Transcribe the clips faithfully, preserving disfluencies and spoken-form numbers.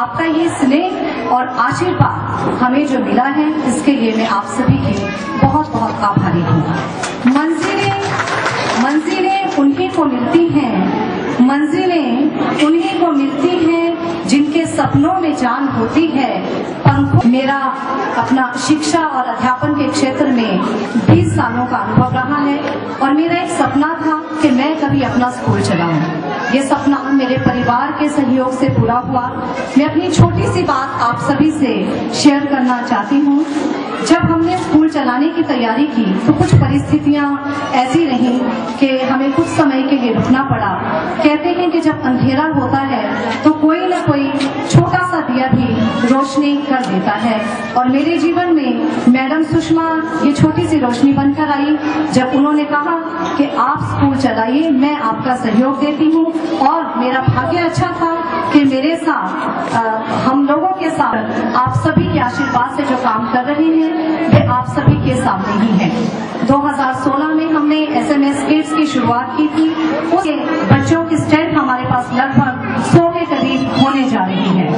आपका ये स्नेह और आशीर्वाद हमें जो मिला है, इसके लिए मैं आप सभी की बहुत बहुत आभारी हूँ। मंजिलें मंजिलें उन्हीं को मिलती हैं, मंजिलें उन्हीं को मिलती हैं जिनके सपनों में जान होती है। पंखों मेरा अपना शिक्षा और अध्यापन के क्षेत्र में बीस सालों का अनुभव रहा है और मेरा एक सपना था कि मैं कभी अपना स्कूल चलाऊं। ये सपना मेरे परिवार के सहयोग से पूरा हुआ। मैं अपनी छोटी सी बात आप सभी से शेयर करना चाहती हूँ। जब हमने स्कूल चलाने की तैयारी की तो कुछ परिस्थितियां ऐसी रहीं कि हमें कुछ समय के लिए रुकना पड़ा। कहते हैं कि जब अंधेरा होता है तो कोई न कोई छोटा सा दिया भी रोशनी कर देता है, और मेरे जीवन में मैडम सुषमा ये छोटी सी रोशनी बनकर आई जब उन्होंने कहा कि आप स्कूल चलाइए, मैं आपका सहयोग देती हूँ। और मेरा भाग्य अच्छा था कि मेरे साथ आ, हम लोगों के साथ आप सभी के आशीर्वाद से जो काम कर रहे हैं वे आप सभी के सामने ही है। दो हज़ार सोलह में हमने एस एम एस किड्स की शुरुआत की थी। उसके बच्चों की स्ट्रेंथ हमारे पास लगभग सौ के करीब होने जा रही है।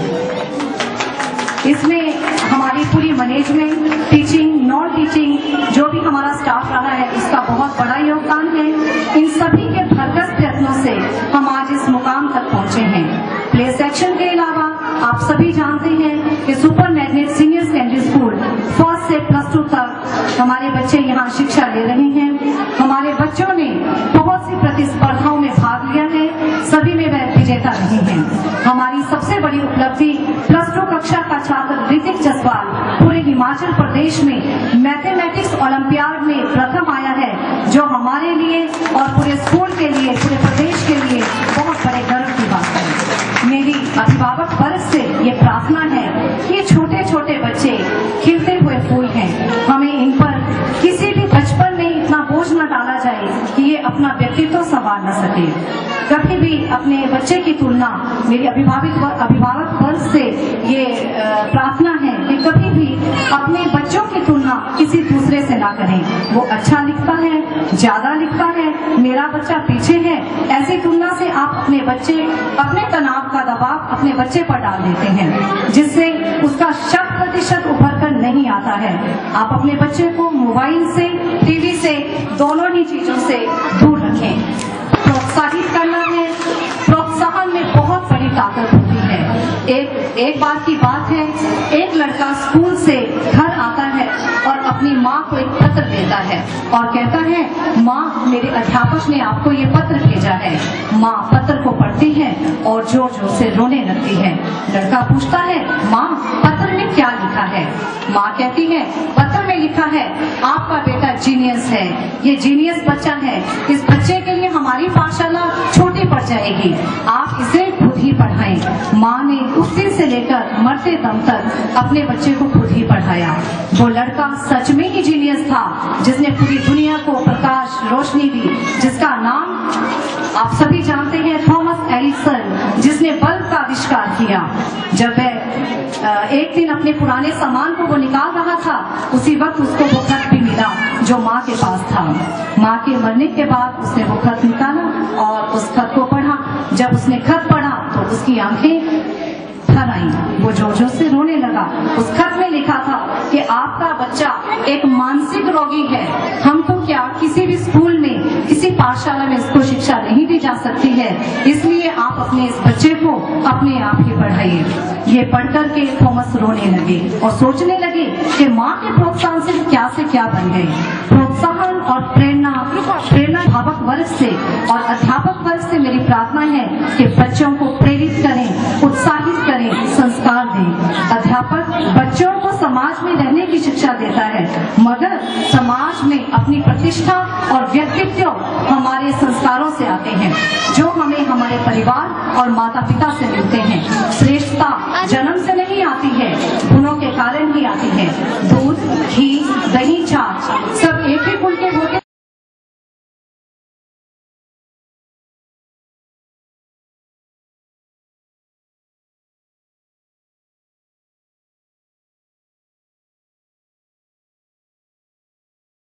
इसमें हमारी पूरी मैनेजमेंट, टीचिंग, नॉन टीचिंग, जो भी हमारा स्टाफ रहा है, इसका बहुत बड़ा योगदान है। इन सभी के भरकस प्रयत्नों से हम आज इस मुकाम तक पहुंचे हैं। प्ले सेक्शन के अलावा आप सभी जानते हैं कि super magnet senior secondary school first से प्लस टू तक हमारे बच्चे यहाँ शिक्षा ले रहे हैं। हमारे बच्चों ने बहुत सी प्रतिस्पर्धाओं में भाग लिया है, सभी में वह विजेता रहे हैं। हमारी सबसे बड़ी उपलब्धि प्लस टू कक्षा का छात्र ऋतिक जसवाल पूरे हिमाचल प्रदेश में मैथमेटिक्स ओलंपियाड में प्रथम आया है, जो हमारे लिए और पूरे स्कूल के लिए, पूरे प्रदेश के लिए बहुत बड़े गर्व की बात है। मेरी अभिभावक वर्ग से ये प्रार्थना है कि ये छोटे छोटे बच्चे खिलते हुए फूल हैं, हमें इन पर किसी भी बचपन में इतना बोझ न डाला जाए कि ये अपना व्यक्तित्व संवार न सके। कभी भी अपने बच्चे की तुलना, मेरी अभिभावक अभिभावक वर्ग से ये प्रार्थना है कि कभी भी अपने बच्चों की तुलना किसी दूसरे से ना करें। वो अच्छा लिखता है, ज्यादा लिखता है, मेरा बच्चा पीछे है, ऐसी तुलना से आप अपने बच्चे, अपने तनाव का दबाव अपने बच्चे पर डाल देते हैं, जिससे उसका शत प्रतिशत उभर कर नहीं आता है। आप अपने बच्चे को मोबाइल से, टीवी से, दोनों ही चीजों से दूर रखें। प्रोत्साहित करना है, प्रोत्साहन में बहुत बड़ी ताकत होती है। एक एक बात की बात है, एक लड़का स्कूल से घर आता है और अपनी माँ को एक पत्र देता है और कहता है, माँ मेरे अध्यापक ने आपको ये पत्र भेजा है। माँ पत्र को पढ़ती है और जोर जोर से रोने लगती है। लड़का पूछता है, माँ पत्र में क्या लिखा है? माँ कहती है, पत्र में लिखा है आपका बेटा जीनियस है, ये जीनियस बच्चा है, इस बच्चे के लिए हमारी पाठशाला छोटी पड़ जाएगी, आप इसे खुद ही पढ़ाएं। माँ ने उस दिन से लेकर मरते दम तक अपने बच्चे को खुद ही पढ़ाया। वो लड़का सच में ही जीनियस था, जिसने पूरी दुनिया को प्रकाश रोशनी दी, जिसका नाम आप सभी जानते हैं, थॉमस एडिसन, जिसने बल्ब का आविष्कार किया। जब वह एक दिन अपने पुराने सामान को वो निकाल रहा था, उसी वक्त उसको वो खत भी मिला जो माँ के पास था। माँ के मरने के बाद उसने वो खत निकाला और उस खत को पढ़ा। जब उसने खत पढ़ा तो उसकी आंखें भर आई, वो जोर जोर से रोने लगा। उस खत में लिखा था कि आपका बच्चा एक मानसिक रोगी है, हम तो क्या किसी भी स्कूल में, किसी पाठशाला में इसको शिक्षा नहीं दी जा सकती है, इसलिए आप अपने इस बच्चे को अपने आप ही पढ़ाइए। ये पढ़कर के थॉमस रोने लगे और सोचने लगे कि माँ के प्रोत्साहन से क्या से क्या बन गए। प्रोत्साहन और प्रेरणा प्रेरणा भावक वर्ग से और अध्यापक वर्ग से मेरी प्रार्थना है कि बच्चों को प्रेरित करें, उत्साहित करें, संस्कार दें। अध्यापक बच्चों को समाज में रहने की शिक्षा देता है, मगर समाज में अपनी प्रतिष्ठा और व्यक्तित्व हमारे संस्कारों से आते हैं, जो हमें हमारे परिवार और माता पिता से मिलते हैं। श्रेष्ठता जन्म से नहीं आती है, गुणों के कारण ही आती है। दूध, घी, दही, छाछ सब एक ही